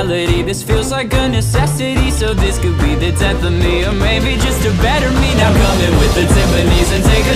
reality. This feels like a necessity, so this could be the death of me, or maybe just a better me. Now come in with the Tiffany's and take a